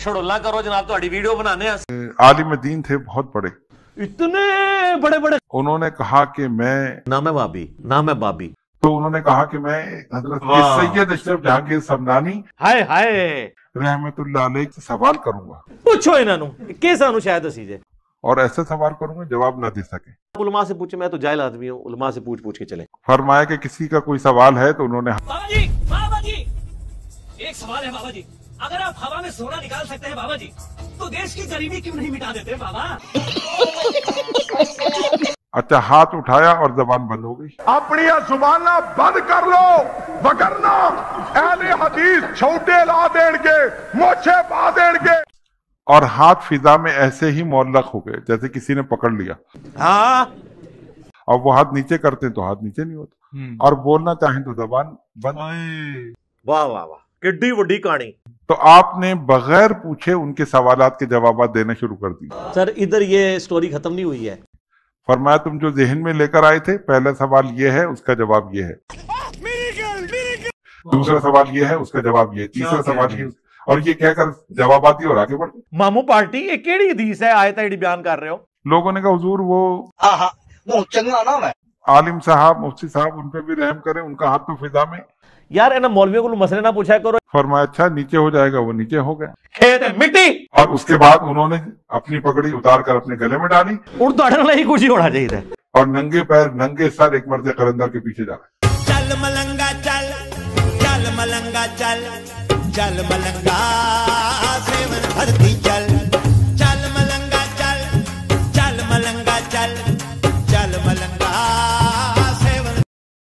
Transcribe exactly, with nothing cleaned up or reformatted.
छड़ोला करो जनाब, तो वीडियो बनाने हैं। आलिम दीन थे बहुत बड़े, इतने बड़े बड़े। उन्होंने कहा कि मैं नाम है बाबी, नाम है बाबी। तो उन्होंने कहा कि मैं हजरत सैयद अशरफ जहांगीर समनानी हाय हाय रहमतुल्लाह अलैह से सवाल करूंगा। पूछो इन्हों के सानू शायद दसी जे, और ऐसे सवाल करूंगा जवाब ना दे सके। उलमा से पूछे, मैं तो जाहिल आदमी हूँ, उलमा से पूछ पूछ के चले। फरमाया कि किसी का कोई सवाल है, तो उन्होंने बाबा जी, बाबा जी एक सवाल है बाबा जी, अगर आप हवा में सोना निकाल सकते हैं बाबा जी, तो देश की गरीबी क्यों नहीं मिटा देते बाबा? अच्छा हाथ उठाया और जबान बंद हो गई। अपनी जुबाना बंद कर लो, वगरना अहले हदीस छोटे ला देंगे, मोछे पा देंगे। और हाथ फिजा में ऐसे ही मौलक हो गए जैसे किसी ने पकड़ लिया। हाँ, और वो हाथ नीचे करते तो हाथ नीचे नहीं होता, और बोलना चाहें तो जबान बंद। वाह वाह वाह, किड्डी वड्डी कहानी। तो आपने बगैर पूछे उनके सवालात के जवाब देने शुरू कर दिए। सर इधर ये स्टोरी खत्म नहीं हुई है। फरमाया तुम जो जहन में लेकर आए थे, पहला सवाल ये है, उसका जवाब ये है, दूसरा सवाल ये है, उसका जवाब ये, तीसरा सवाल ये, और ये कहकर जवाब आती और आगे बढ़। मामू पार्टी ये केड़ी हदीस है आयत है बयान कर रहे हो? लोगों ने कहा हुजूर वो वो चंगा नाम है आलिम साहब, मुफ्ती साहब, उन पे भी रहम करें, उनका हाथ तो फिजा में। यार इन्हें मौलवियों को मसले ना पूछा करो। फरमाया अच्छा नीचे हो जाएगा, वो नीचे हो गया। खेत है मिट्टी। और उसके बाद उन्होंने अपनी पगड़ी उतार कर अपने गले में डाली। उर्दू ही कुछ ही होना चाहिए। और नंगे पैर नंगे सर एक मर्द कलंदर के पीछे जा रहा है। चल मलंगा चल, चल मलंगा चल, चल मलंगा सेवन भरती चल।